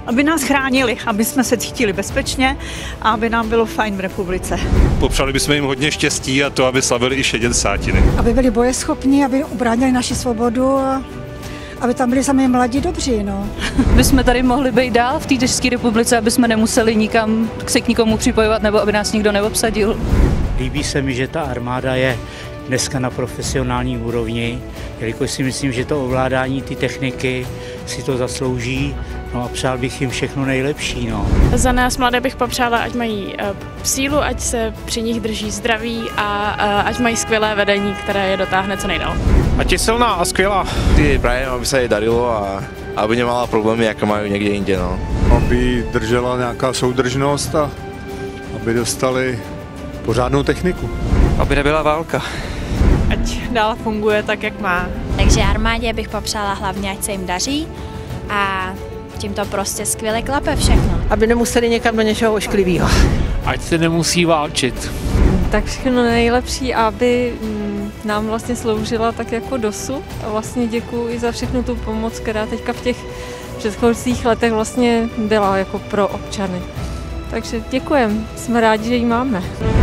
Aby nás chránili, aby jsme se cítili bezpečně a aby nám bylo fajn v republice. Popřáli bychom jim hodně štěstí a to, aby slavili i 60. Aby byli bojeschopní, aby ubránili naši svobodu a aby tam byli sami mladí dobří. No. My jsme tady mohli být dál v té České republice, aby jsme nemuseli nikam se k nikomu připojovat nebo aby nás nikdo neobsadil. Líbí se mi, že ta armáda je dneska na profesionální úrovni, jelikož si myslím, že to ovládání ty techniky si to zaslouží, no a přál bych jim všechno nejlepší. No. Za nás mladé bych popřála, ať mají sílu, ať se při nich drží zdraví a ať mají skvělé vedení, které je dotáhne co nejdál. Ať je silná a skvělá. Ty prajem, aby se jí darilo a aby nemala problémy, jaké mají někde jinde. No. Aby držela nějaká soudržnost a aby dostali pořádnou techniku. Aby nebyla válka. Ať dál funguje tak, jak má. Takže armádě bych popřála hlavně, ať se jim daří a tím to prostě skvěle klape všechno. Aby nemuseli někam do něčeho ošklivého. Ať se nemusí válčit. Tak všechno nejlepší, aby nám vlastně sloužila tak jako dosud. A vlastně děkuji i za všechnu tu pomoc, která teďka v těch předchozích letech vlastně byla jako pro občany. Takže děkujeme, jsme rádi, že ji máme.